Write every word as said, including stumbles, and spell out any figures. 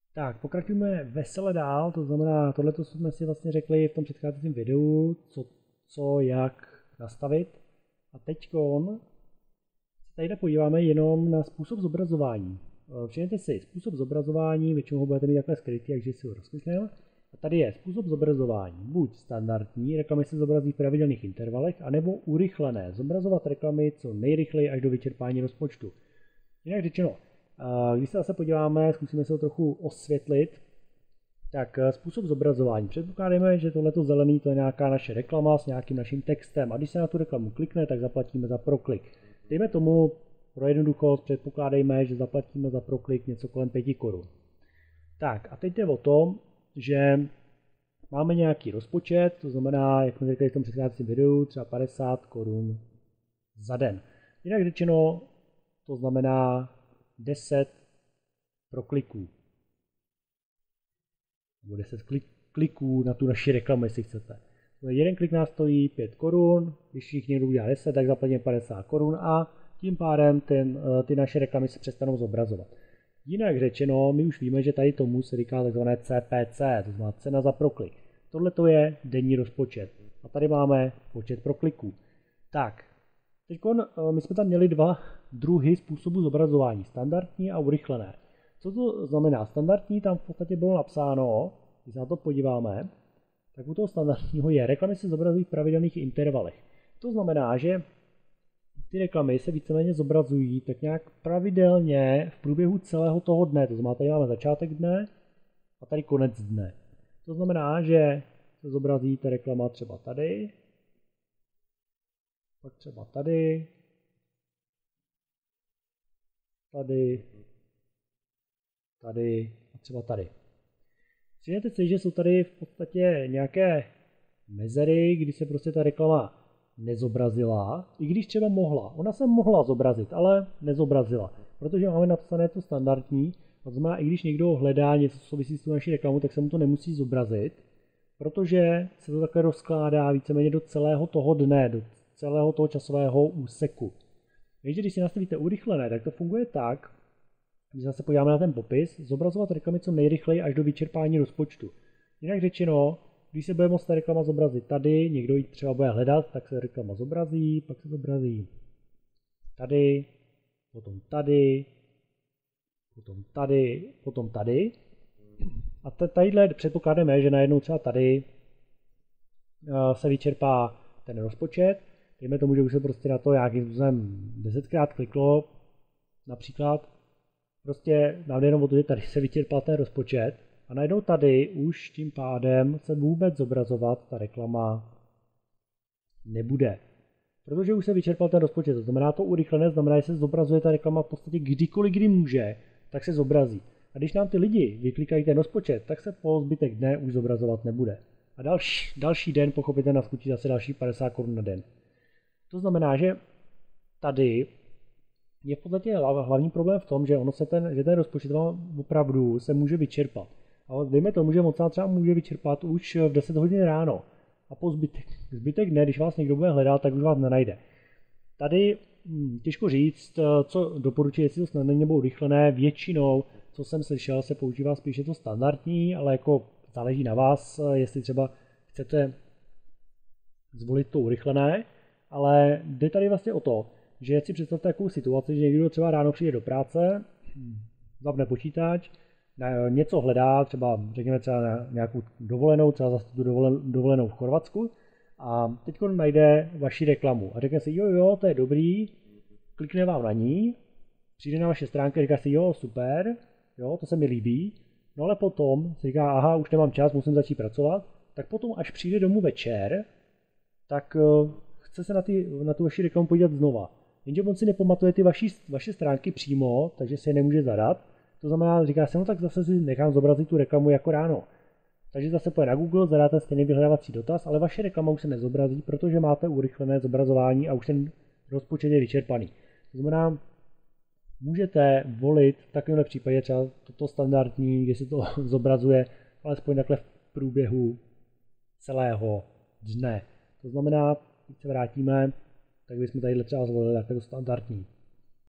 Tak, pokračujeme vesele dál, to znamená, tohle jsme si vlastně řekli v tom předcházejícím videu, co, co jak nastavit. A teďkon se tady podíváme jenom na způsob zobrazování. Všimněte si, způsob zobrazování, většinou ho budete mít takhle skrytý, takže si ho rozklikneme. A tady je způsob zobrazování, buď standardní, reklamy se zobrazí v pravidelných intervalech, anebo urychlené, zobrazovat reklamy co nejrychleji až do vyčerpání rozpočtu. Jinak řečeno, když se zase podíváme, zkusíme se ho trochu osvětlit, tak způsob zobrazování. Předpokládáme, že tohleto zelený to je nějaká naše reklama s nějakým naším textem a když se na tu reklamu klikne, tak zaplatíme za proklik. Dejme tomu pro jednoduchost, předpokládejme, že zaplatíme za proklik něco kolem pěti korun. Tak a teď jde o tom, že máme nějaký rozpočet, to znamená, jak jsme řekli v tom předcházejícím videu, třeba padesát korun za den. Jinak řečeno, to znamená deset prokliků. Nebo deset kliků na tu naši reklamu, jestli chcete. Jeden klik nás stojí pět korun, když jich někdo udělá deset, tak zaplatíme padesát korun a tím pádem ten, ty naše reklamy se přestanou zobrazovat. Jinak řečeno, my už víme, že tady tomu se říká takzvané C P C, to znamená cena za proklik. Tohle to je denní rozpočet. A tady máme počet prokliků. Tak, teď my jsme tam měli dva druhy způsobu zobrazování, standardní a urychlené. Co to znamená? Standardní tam v podstatě bylo napsáno, když se na to podíváme, tak u toho standardního je, reklamy se zobrazují v pravidelných intervalech. To znamená, že ty reklamy se víceméně zobrazují tak nějak pravidelně v průběhu celého toho dne. To znamená, tady máme začátek dne a tady konec dne. To znamená, že se zobrazí ta reklama třeba tady, pak třeba tady, tady, tady a třeba tady. Všimněte si, že jsou tady v podstatě nějaké mezery, kdy se prostě ta reklama nezobrazila, i když třeba mohla. Ona se mohla zobrazit, ale nezobrazila, protože máme napsané to standardní, to znamená, i když někdo hledá něco, co souvisí s tou naší reklamou, tak se mu to nemusí zobrazit, protože se to takhle rozkládá víceméně do celého toho dne, do celého toho časového úseku. Takže když si nastavíte urychlené, tak to funguje tak, když se podíváme na ten popis, zobrazovat reklamy co nejrychleji až do vyčerpání rozpočtu. Jinak řečeno, když se bude moct ta reklama zobrazit tady, někdo ji třeba bude hledat, tak se reklama zobrazí, pak se zobrazí tady, potom tady, potom tady, potom tady. A tadyhle předpokládáme, že najednou třeba tady se vyčerpá ten rozpočet. Dejme tomu, že už se prostě na to nějakým způsobem desetkrát kliklo, například. Prostě nám jde jenom o to, že tady se vyčerpal ten rozpočet a najednou tady už tím pádem se vůbec zobrazovat ta reklama nebude. Protože už se vyčerpal ten rozpočet, to znamená to urychlené, znamená, že se zobrazuje ta reklama v podstatě kdykoliv, kdy může, tak se zobrazí. A když nám ty lidi vyklikají ten rozpočet, tak se po zbytek dne už zobrazovat nebude. A další, další den pochopitelně naskočí zase další padesát korun na den. To znamená, že tady je v podstatě hlavní problém v tom, že, ono se ten, že ten rozpočet opravdu se může vyčerpat. Ale dejme tomu, že moc třeba může vyčerpat už v deset hodin ráno. A po zbytek, zbytek dne, když vás někdo bude hledat, tak už vás nenajde. Tady hm, těžko říct, co doporučuji, jestli to snadné nebo urychlené. Většinou, co jsem slyšel, se používá spíše to standardní, ale jako záleží na vás, jestli třeba chcete zvolit to urychlené. Ale jde tady vlastně o to, že si představte takovou situaci, že někdo třeba ráno přijde do práce, zapne počítač, něco hledá, třeba řekněme třeba na nějakou dovolenou, třeba zase tu dovolenou v Chorvatsku a teď najde vaši reklamu a řekne si jo jo, to je dobrý, klikne vám na ní, přijde na vaše stránky a říká si jo, super, jo, to se mi líbí, no ale potom si říká aha, už nemám čas, musím začít pracovat, tak potom až přijde domů večer, tak chce se na, ty, na tu vaši reklamu podívat znova. Jenže on si nepamatuje ty vaši, vaše stránky přímo, takže se je nemůže zadat. To znamená, říká se, no tak zase si nechám zobrazit tu reklamu jako ráno. Takže zase pojede na Google, zadáte stejný vyhledávací dotaz, ale vaše reklama už se nezobrazí, protože máte urychlené zobrazování a už ten rozpočet je vyčerpaný. To znamená, můžete volit v takovémhle případě třeba toto standardní, kde se to zobrazuje alespoň takhle v průběhu celého dne. To znamená, když se vrátíme, tak bychom tady třeba zvolili takhle to standardní.